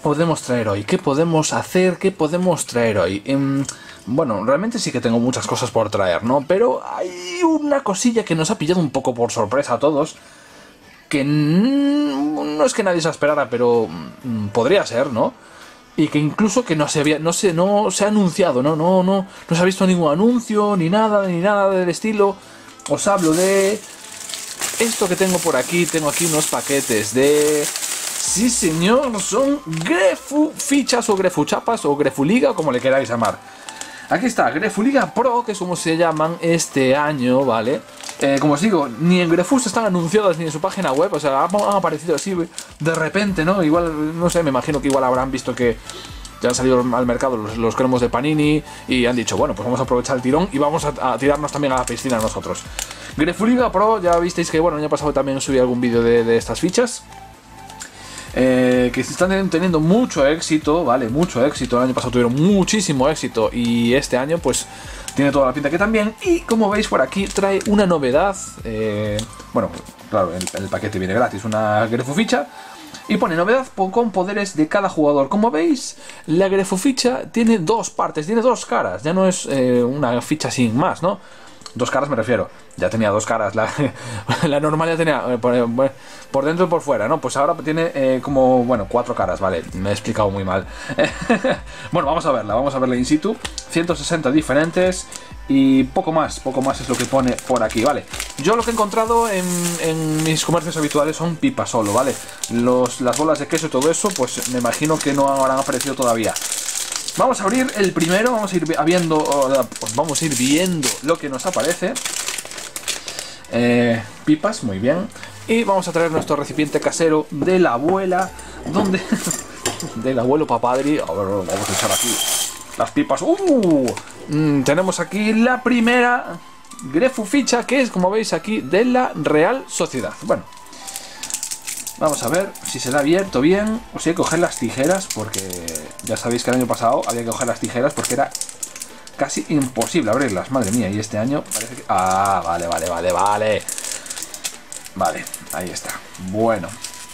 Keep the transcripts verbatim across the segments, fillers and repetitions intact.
podemos traer hoy? ¿Qué podemos hacer? ¿Qué podemos traer hoy? Eh, bueno, realmente sí que tengo muchas cosas por traer, ¿no? Pero hay una cosilla que nos ha pillado un poco por sorpresa a todos, que no es que nadie se esperara, pero podría ser, ¿no? Y que incluso que no se había, no se, no se ha anunciado, ¿no? No, no, no se ha visto ningún anuncio, ni nada, ni nada del estilo. Os hablo de esto que tengo por aquí. Tengo aquí unos paquetes de... Sí, señor, son Grefu Fichas o Grefu Chapas o Grefu Liga, como le queráis llamar. Aquí está, Grefu Liga Pro, que es como se llaman este año, ¿vale? Eh, como os digo, ni en Grefus están anunciadas ni en su página web, o sea, han, han aparecido así de repente, ¿no? Igual, no sé, me imagino que igual habrán visto que ya han salido al mercado los, los cromos de Panini y han dicho, bueno, pues vamos a aprovechar el tirón y vamos a, a tirarnos también a la piscina nosotros. Grefu Liga Pro, ya visteis que, bueno, el año pasado también subí algún vídeo de, de estas fichas. Eh, que están teniendo mucho éxito, vale, mucho éxito. El año pasado tuvieron muchísimo éxito y este año pues tiene toda la pinta que también. Y como veis por aquí trae una novedad, eh, bueno, claro, el, el paquete viene gratis, una Grefu Ficha. Y pone novedad con poderes de cada jugador. Como veis, la Grefu Ficha tiene dos partes, tiene dos caras. Ya no es eh, una ficha sin más, ¿no? Dos caras me refiero, ya tenía dos caras, la, la normal ya tenía eh, por, eh, por dentro y por fuera, ¿no? Pues ahora tiene eh, como, bueno, cuatro caras, vale, me he explicado muy mal. Bueno, vamos a verla, vamos a verla in situ, ciento sesenta diferentes y poco más, poco más es lo que pone por aquí, ¿vale? Yo lo que he encontrado en, en mis comercios habituales son pipas solo, ¿vale? Los, las bolas de queso y todo eso, pues me imagino que no habrán aparecido todavía. Vamos a abrir el primero, vamos a ir viendo, pues vamos a ir viendo lo que nos aparece. Eh, pipas, muy bien. Y vamos a traer nuestro recipiente casero de la abuela, donde... del abuelo papadri. A ver, vamos a echar aquí las pipas. ¡Uh! Mm, tenemos aquí la primera Grefu Ficha, que es, como veis aquí, de la Real Sociedad. Bueno. Vamos a ver si se la ha abierto bien o si hay que coger las tijeras, porque ya sabéis que el año pasado había que coger las tijeras porque era casi imposible abrirlas. Madre mía, y este año parece que... Ah, vale, vale, vale, vale. Vale, ahí está. Bueno.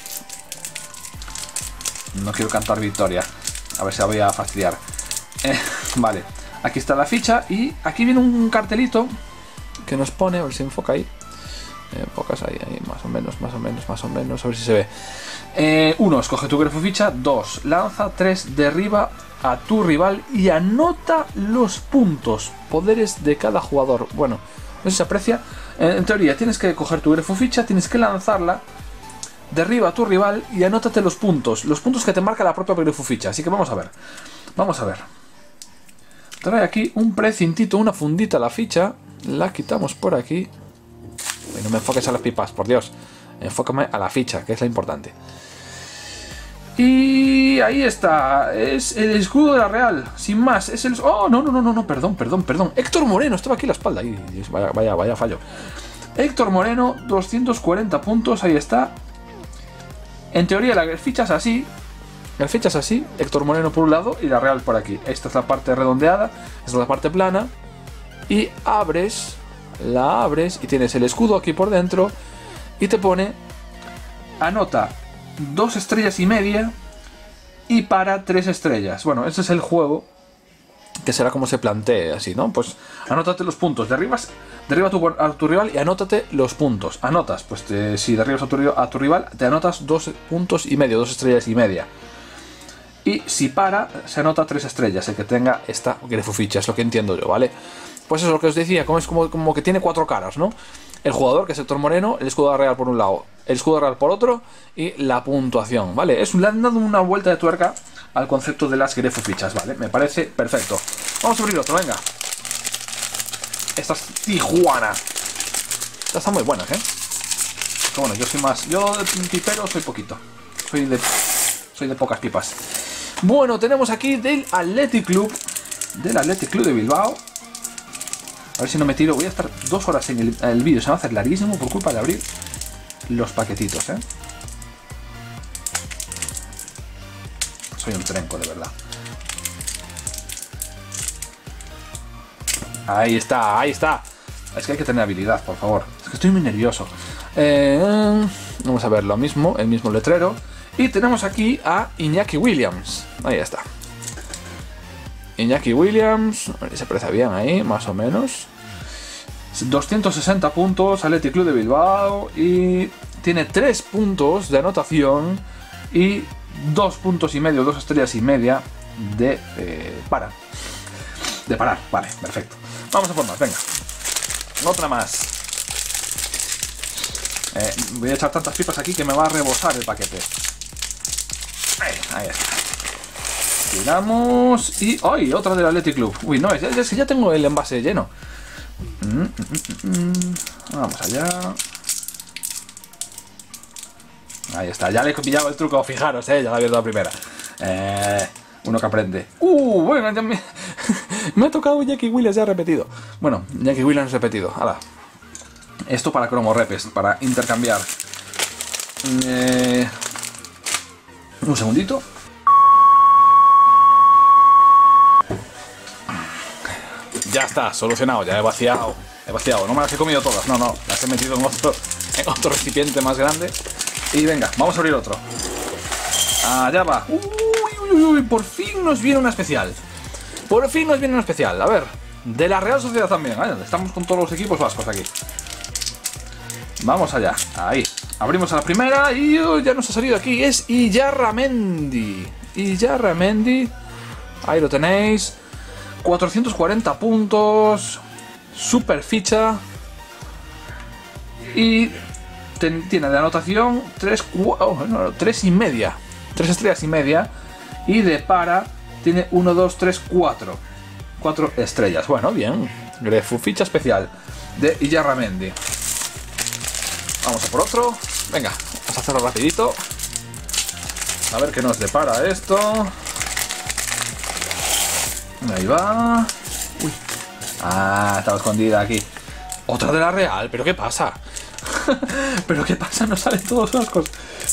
No quiero cantar victoria. A ver si la voy a fastidiar. Eh, vale, aquí está la ficha y aquí viene un cartelito que nos pone, a ver si enfoca ahí. Eh, pocas ahí, ahí, más o menos, más o menos, más o menos, a ver si se ve. Eh, uno, escoge tu Grefu Ficha. Dos, lanza. Tres, derriba a tu rival y anota los puntos, poderes de cada jugador. Bueno, no sé si se aprecia. Eh, en teoría, tienes que coger tu Grefu Ficha, tienes que lanzarla, derriba a tu rival y anótate los puntos, los puntos que te marca la propia Grefu Ficha. Así que vamos a ver, vamos a ver. Trae aquí un precintito, una fundita a la ficha, la quitamos por aquí. Y no me enfoques a las pipas, por Dios. Enfócame a la ficha, que es la importante. Y ahí está. Es el escudo de la Real. Sin más. Es el... Oh, no, no, no, no, no. Perdón, perdón, perdón. Héctor Moreno. Estaba aquí a la espalda. Ay, vaya, vaya, vaya fallo. Héctor Moreno, doscientos cuarenta puntos. Ahí está. En teoría la ficha es así. La ficha es así. Héctor Moreno por un lado y la Real por aquí. Esta es la parte redondeada. Esta es la parte plana. Y abres... La abres y tienes el escudo aquí por dentro y te pone anota dos estrellas y media y para tres estrellas. Bueno, ese es el juego, que será como se plantee así, ¿no? Pues anótate los puntos, derribas, derriba a tu, a tu rival y anótate los puntos. Anotas, pues te, si derribas a tu, a tu rival te anotas dos puntos y medio, dos estrellas y media. Y si para, se anota tres estrellas, el que tenga esta Grefu Ficha, es lo que entiendo yo, ¿vale? Pues eso es lo que os decía, como es como, como que tiene cuatro caras, ¿no? El jugador, que es Héctor Moreno, el escudo real por un lado, el escudo real por otro y la puntuación, ¿vale? Es, le han dado una vuelta de tuerca al concepto de las Grefu Fichas, ¿vale? Me parece perfecto. Vamos a abrir otro, venga. Esta es Tijuana. Estas están muy buenas, ¿eh? Pero bueno, yo soy más... Yo de pipero soy poquito. Soy de... Soy de pocas pipas. Bueno, tenemos aquí del Athletic Club. Del Athletic Club de Bilbao. A ver si no me tiro. Voy a estar dos horas en el, el vídeo. Se me va a hacer larguísimo por culpa de abrir los paquetitos, ¿eh? Soy un trenco, de verdad. Ahí está, ahí está. Es que hay que tener habilidad, por favor. Es que estoy muy nervioso. Eh, vamos a ver lo mismo, el mismo letrero. Y tenemos aquí a Iñaki Williams. Ahí está. Iñaki Williams. Se aprecia bien ahí, más o menos. doscientos sesenta puntos, Athletic Club de Bilbao. Y tiene tres puntos de anotación. Y dos puntos y medio, dos estrellas y media de eh, para. De parar, vale, perfecto. Vamos a por más, venga. Otra más. Eh, voy a echar tantas pipas aquí que me va a rebosar el paquete. Ahí, ahí está. Tiramos y... ¡ay! Otra del Athletic Club. Uy, no, es, es que ya tengo el envase lleno. Mm, mm, mm, mm. Vamos allá. Ahí está, ya le he pillado el truco, fijaros, eh, ya la había dado la primera. Eh, uno que aprende. Uh, bueno, ya me, me ha tocado Iñaki Williams ya repetido. Bueno, Iñaki Williams repetido. Hala. Esto para cromo repes, para intercambiar. Eh, un segundito. Ya está, solucionado, ya he vaciado. He vaciado, no me las he comido todas, no, no, las he metido en otro, en otro recipiente más grande. Y venga, vamos a abrir otro. Allá va. Uy, uy, uy, por fin nos viene una especial. Por fin nos viene una especial. A ver, de la Real Sociedad también. ¿Eh? Estamos con todos los equipos vascos aquí. Vamos allá. Ahí. Abrimos a la primera y uh, ya nos ha salido aquí. Es Iyarramendi. Iyarramendi. Ahí lo tenéis. cuatrocientos cuarenta puntos. Super ficha. Y... tiene de anotación tres y media, tres estrellas y media, y de para tiene uno, dos, tres, cuatro, cuatro estrellas. Bueno, bien, Grefu, ficha especial de Iyarramendi. Vamos a por otro, venga, vamos a hacerlo rapidito, a ver qué nos depara esto. Ahí va. Uy. Ah, estaba escondida aquí. Otra de la Real, pero ¿qué pasa? ¿Pero qué pasa? Nos salen todos vascos.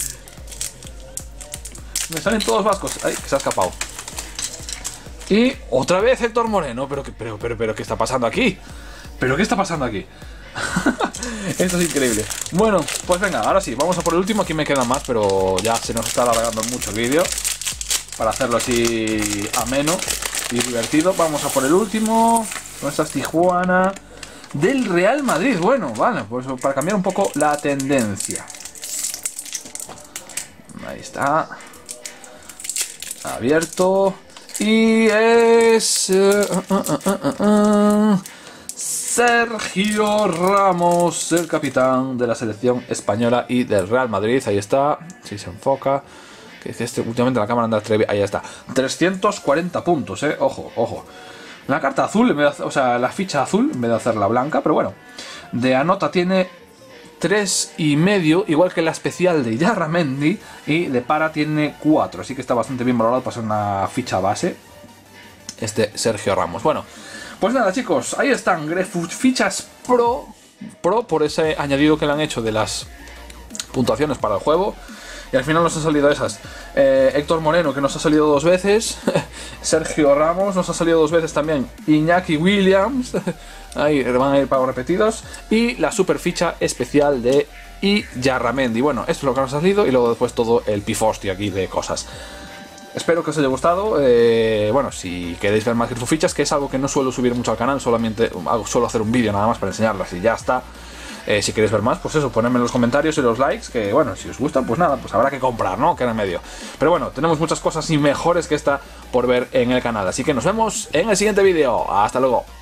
Me salen todos vascos. Ay, que se ha escapado. Y otra vez Héctor Moreno. ¿Pero, pero, pero, pero qué está pasando aquí? ¿Pero qué está pasando aquí? Esto es increíble. Bueno, pues venga, ahora sí, vamos a por el último. Aquí me quedan más, pero ya se nos está alargando mucho el vídeo. Para hacerlo así ameno y divertido. Vamos a por el último. Nuestras Tijuana del Real Madrid. Bueno, vale, pues para cambiar un poco la tendencia. Ahí está. Abierto. Y es... Uh, uh, uh, uh, uh, Sergio Ramos, el capitán de la selección española y del Real Madrid. Ahí está. Si se enfoca. Que dice este, últimamente la cámara anda atreve. Ahí está. trescientos cuarenta puntos, eh. Ojo, ojo. La carta azul, en vez de, o sea, la ficha azul, en vez de hacerla blanca, pero bueno. De anota tiene tres y medio, igual que la especial de Iyarramendi, y de para tiene cuatro, así que está bastante bien valorado para ser una ficha base. Este Sergio Ramos. Bueno, pues nada, chicos, ahí están Grefu fichas pro, pro por ese añadido que le han hecho de las puntuaciones para el juego. Y al final nos han salido esas. Eh, Héctor Moreno, que nos ha salido dos veces. Sergio Ramos nos ha salido dos veces también. Iñaki Williams. Ahí van a ir pagos repetidos. Y la super ficha especial de Iyarramendi. Bueno, esto es lo que nos ha salido. Y luego después todo el pifosti aquí de cosas. Espero que os haya gustado. Eh, bueno, si queréis ver más Grefu fichas, que es algo que no suelo subir mucho al canal. Solamente suelo hacer un vídeo nada más para enseñarlas y ya está. Eh, si queréis ver más, pues eso, ponedme en los comentarios y los likes, que bueno, si os gustan, pues nada, pues habrá que comprar, ¿no? Que era en medio. Pero bueno, tenemos muchas cosas y mejores que esta por ver en el canal. Así que nos vemos en el siguiente vídeo. Hasta luego.